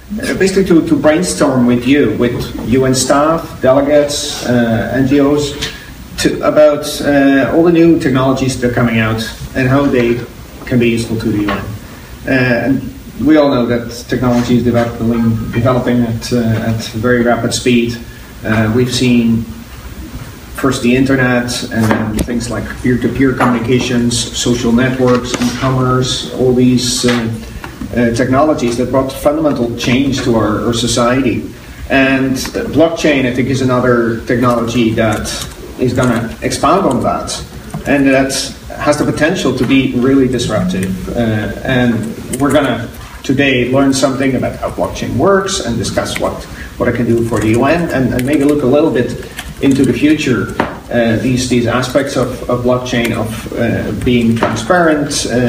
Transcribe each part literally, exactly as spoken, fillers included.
uh, basically to, to brainstorm with you, with U N staff, delegates, uh, N G Os, to, about uh, all the new technologies that are coming out and how they can be useful to the U N. Uh, and we all know that technology is developing, developing at, uh, at very rapid speed. Uh, we've seen first the internet, and then things like peer-to-peer communications, social networks, e-commerce, all these uh, uh, technologies that brought fundamental change to our, our society. And uh, blockchain, I think, is another technology that is going to expand on that, and that has the potential to be really disruptive. Uh, and we're going to today learn something about how blockchain works and discuss what, what it can do for the U N, and, and maybe look a little bit into the future, uh, these these aspects of, of blockchain, of uh, being transparent, uh,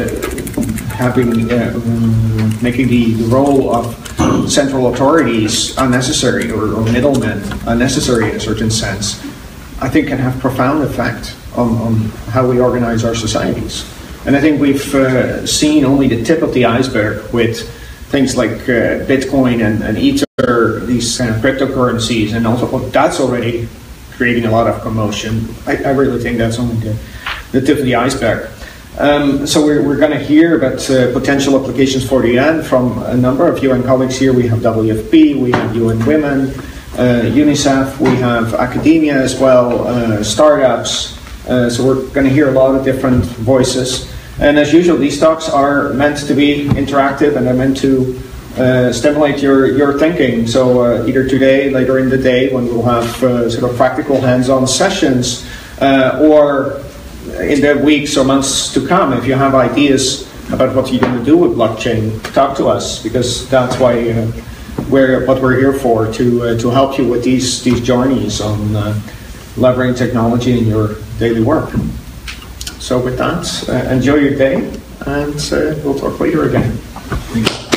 having uh, making the, the role of central authorities unnecessary, or, or middlemen unnecessary in a certain sense, I think can have profound effect on, on how we organize our societies. And I think we've uh, seen only the tip of the iceberg with things like uh, Bitcoin and, and Ether, these kind of cryptocurrencies, and also well, that's already creating a lot of commotion. I, I really think that's only the, the tip of the iceberg. Um, so we're, we're going to hear about uh, potential applications for the U N from a number of U N colleagues here. We have W F P, we have U N Women, uh, UNICEF, we have academia as well, uh, startups. Uh, so we're going to hear a lot of different voices. And as usual, these talks are meant to be interactive, and they're meant to uh, stimulate your, your thinking. So uh, either today, later in the day, when we'll have uh, sort of practical hands-on sessions, uh, or in the weeks or months to come, if you have ideas about what you're going to do with blockchain, talk to us, because that's why uh, we're what we're here for, to uh, to help you with these these journeys on uh, leveraging technology in your daily work. So with that, uh, enjoy your day, and uh, we'll talk later again.